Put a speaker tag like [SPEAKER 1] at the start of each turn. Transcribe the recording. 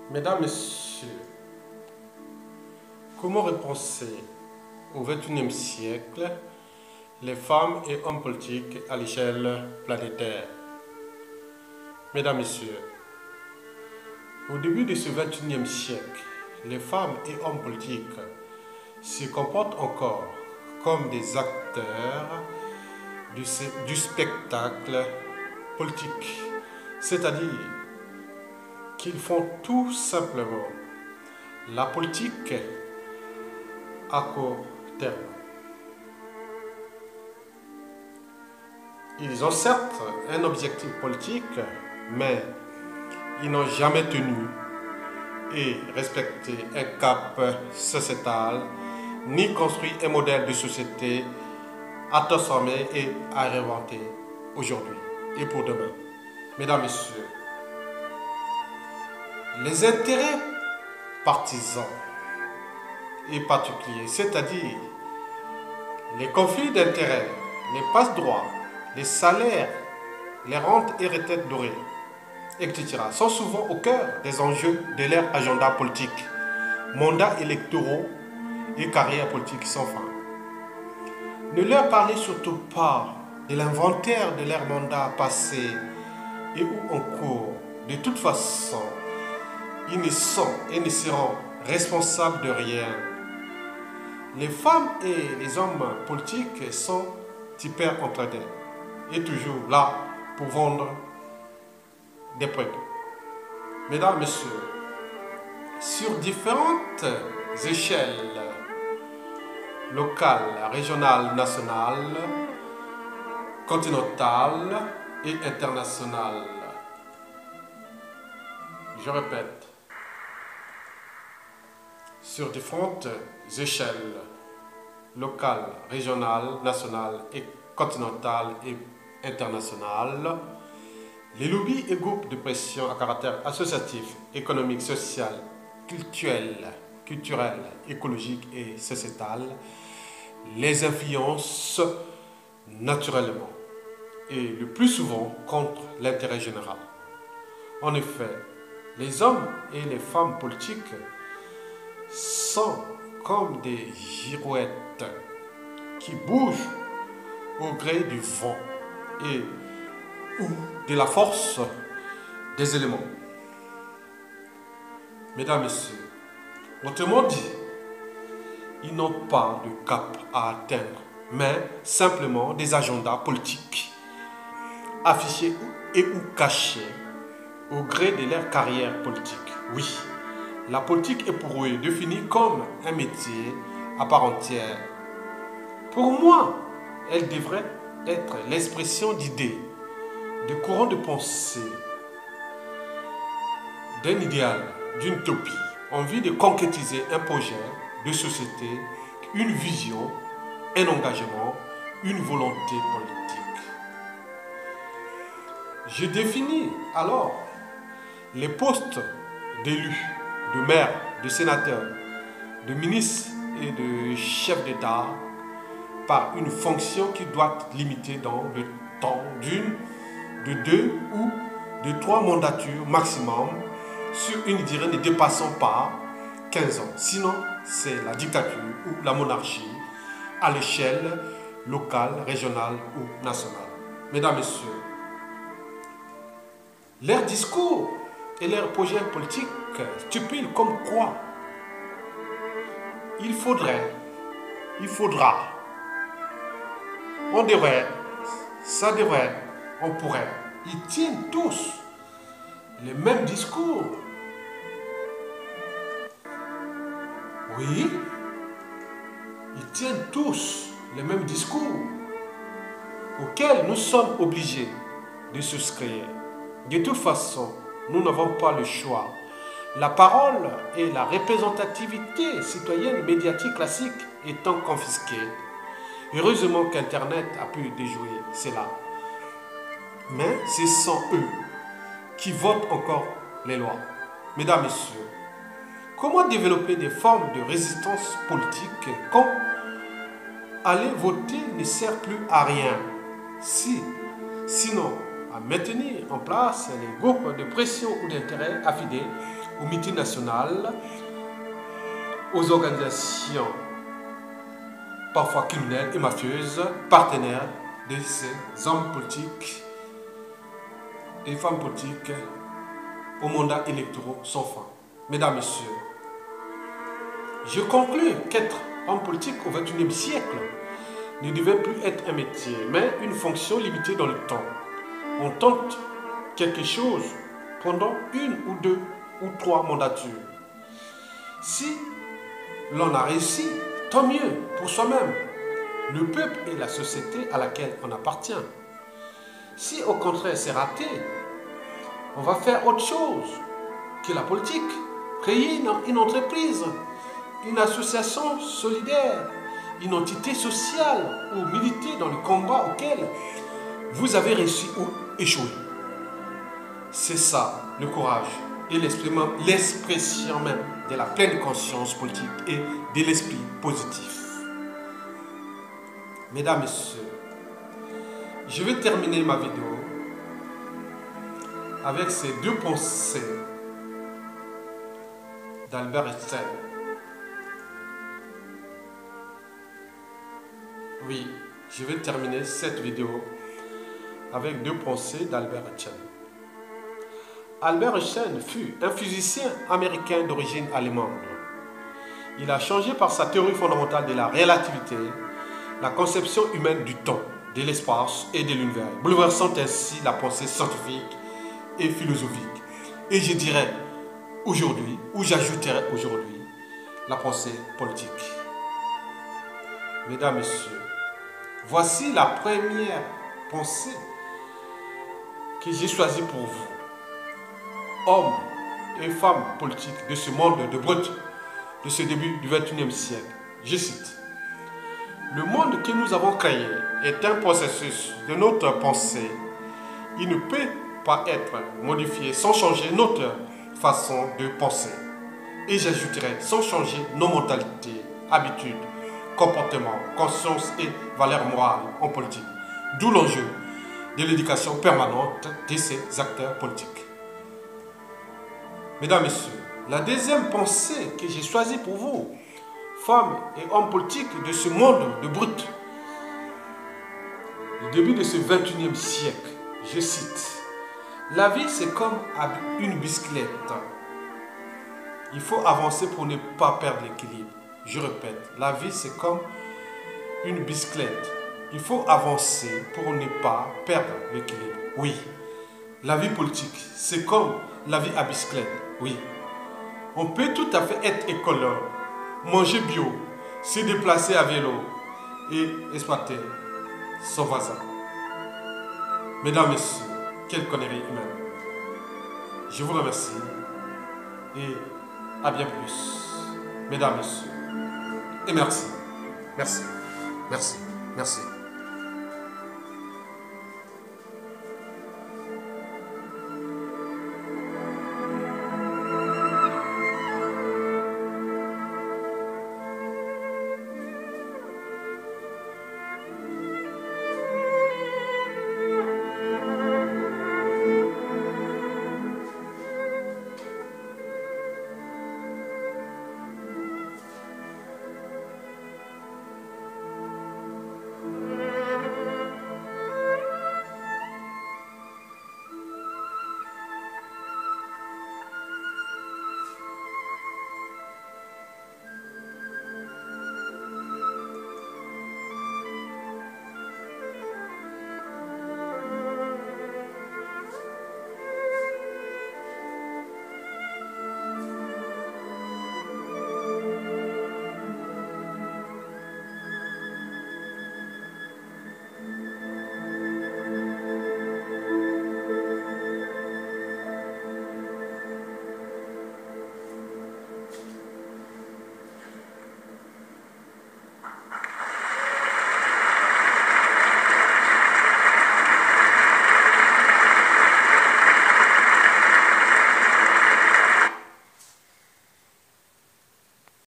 [SPEAKER 1] Mesdames, Messieurs, comment repenser au XXIe siècle les femmes et hommes politiques à l'échelle planétaire? Mesdames, Messieurs, au début de ce XXIe siècle, les femmes et hommes politiques se comportent encore comme des acteurs du spectacle politique, c'est-à-dire qu'ils font tout simplement la politique à court terme. Ils ont certes un objectif politique, mais ils n'ont jamais tenu et respecté un cap sociétal, ni construit un modèle de société à transformer et à réinventer aujourd'hui et pour demain. Mesdames, Messieurs, les intérêts partisans et particuliers, c'est-à-dire les conflits d'intérêts, les passe-droits, les salaires, les rentes et retraites dorées, etc., sont souvent au cœur des enjeux de leur agenda politique, mandats électoraux et carrières politiques sans fin. Ne leur parlez surtout pas de l'inventaire de leurs mandats passés et ou en cours. De toute façon, ils ne sont et ne seront responsables de rien. Les femmes et les hommes politiques sont hyper entraînés et toujours là pour vendre des produits. Mesdames, Messieurs, sur différentes échelles, locales, régionales, nationales, continentales et internationales, je répète, sur différentes échelles locales, régionales, nationales et continentales et internationales, les lobbies et groupes de pression à caractère associatif, économique, social, culturel, écologique et sociétal les influencent naturellement et le plus souvent contre l'intérêt général. En effet, les hommes et les femmes politiques sont comme des girouettes qui bougent au gré du vent et ou de la force des éléments. Mesdames, Messieurs, autrement dit, ils n'ont pas de cap à atteindre, mais simplement des agendas politiques affichés et ou cachés au gré de leur carrière politique. Oui, la politique est pour eux définie comme un métier à part entière. Pour moi, elle devrait être l'expression d'idées, de courants de pensée, d'un idéal, d'une utopie, envie de concrétiser un projet de société, une vision, un engagement, une volonté politique. Je définis alors les postes d'élus, de maires, de sénateurs, de ministres et de chefs d'État par une fonction qui doit être limitée dans le temps de 2 ou de 3 mandatures maximum sur une durée ne dépassant pas 15 ans. Sinon, c'est la dictature ou la monarchie à l'échelle locale, régionale ou nationale. Mesdames, Messieurs, leurs discours et leurs projets politiques stipulent comme quoi il faudra, on devrait, ça devrait, on pourrait. Ils tiennent tous les mêmes discours. Oui, ils tiennent tous les mêmes discours auxquels nous sommes obligés de souscrire. De toute façon, nous n'avons pas le choix. La parole et la représentativité citoyenne médiatique classique étant confisquées, heureusement qu'Internet a pu déjouer cela. Mais ce sont eux qui votent encore les lois. Mesdames, Messieurs, comment développer des formes de résistance politique quand aller voter ne sert plus à rien, sinon à maintenir en place les groupes de pression ou d'intérêt affidés aux multinationales, aux organisations parfois criminelles et mafieuses, partenaires de ces hommes politiques et femmes politiques aux mandats électoraux sans fin. Mesdames, Messieurs, je conclus qu'être homme politique au XXIe siècle ne devait plus être un métier, mais une fonction limitée dans le temps. On tente quelque chose pendant une ou deux ou trois mandatures. Si l'on a réussi, tant mieux pour soi-même, le peuple et la société à laquelle on appartient. Si au contraire c'est raté, on va faire autre chose que la politique. Créer une entreprise, une association solidaire, une entité sociale ou militer dans le combat auquel vous avez réussi ou échoué. C'est ça le courage et l'expression même de la pleine conscience politique et de l'esprit positif. Mesdames, Messieurs, je vais terminer ma vidéo avec ces deux pensées d'Albert Einstein. Oui, je vais terminer cette vidéo avec deux pensées d'Albert Einstein. Albert Einstein fut un physicien américain d'origine allemande. Il a changé par sa théorie fondamentale de la relativité la conception humaine du temps, de l'espace et de l'univers, bouleversant ainsi la pensée scientifique et philosophique. Et je dirais aujourd'hui, ou j'ajouterai aujourd'hui, la pensée politique. Mesdames, Messieurs, voici la première pensée que j'ai choisie pour vous. Hommes et femmes politiques de ce monde de brut, de ce début du XXIe siècle. Je cite. Le monde que nous avons créé est un processus de notre pensée. Il ne peut pas être modifié sans changer notre façon de penser. Et j'ajouterai sans changer nos mentalités, habitudes, comportements, conscience et valeurs morales en politique. D'où l'enjeu de l'éducation permanente de ces acteurs politiques. Mesdames, Messieurs, la deuxième pensée que j'ai choisie pour vous, femmes et hommes politiques de ce monde de brut, le début de ce XXIe siècle, je cite, « La vie c'est comme une bicyclette. Il faut avancer pour ne pas perdre l'équilibre. » Je répète, la vie c'est comme une bicyclette. Il faut avancer pour ne pas perdre l'équilibre. Oui, la vie politique, c'est comme la vie à bicyclette. Oui, on peut tout à fait être écolo, manger bio, se déplacer à vélo et exploiter son voisin. Mesdames, Messieurs, quelle connerie humaine. Je vous remercie et à bien plus. Mesdames, Messieurs, et merci, merci, merci, merci.